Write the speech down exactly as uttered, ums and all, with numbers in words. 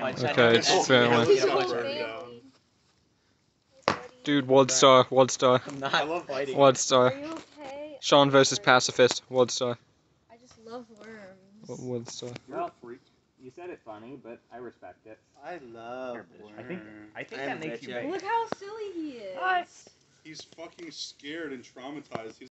Okay, it's Oh, family. yeah, Whole burn family. down. Dude, Worldstar, Worldstar, I'm not I love fighting. Are Worldstar. you okay? Sean versus pacifist, Worldstar, I just love worms. Worldstar. You're a freak. You said it funny, but I respect it. I love Here, bitch. worms. I think I think I'm that makes you bitchin'. big. Look how silly he is. What? He's fucking scared and traumatized. He's